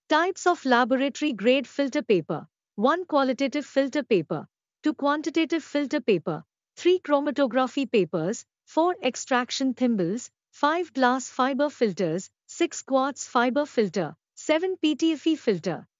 Types of laboratory-grade filter paper. 1. Qualitative filter paper. 2. Quantitative filter paper. 3. Chromatography papers. 4. Extraction thimbles. 5. Glass fiber filters. 6. Quartz fiber filter. 7. PTFE filter.